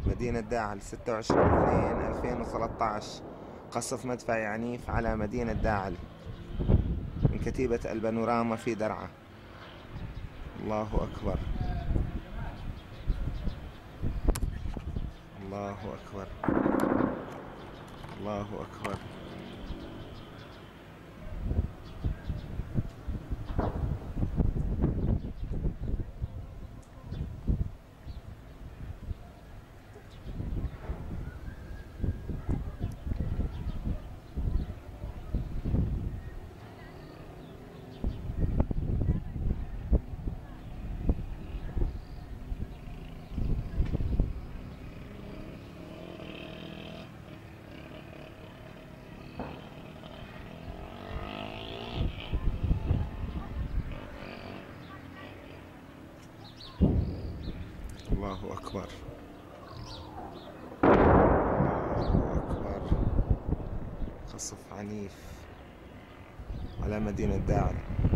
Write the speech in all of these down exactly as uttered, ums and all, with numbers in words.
مدينة داعل ستة وعشرين اثنين ألفين وثلاثة عشر. قصف مدفعي عنيف على مدينة داعل من كتيبة البانوراما في درعا. الله أكبر، الله أكبر، الله أكبر. الله أكبر، الله أكبر. قصف عنيف على مدينة داعل.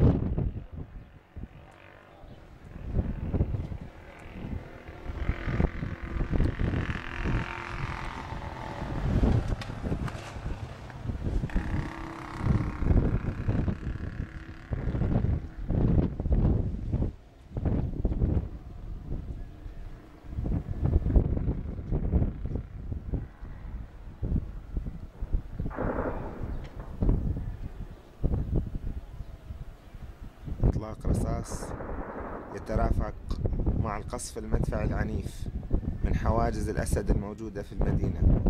إطلاق رصاص يترافق مع القصف المدفعي العنيف من حواجز الأسد الموجودة في المدينة.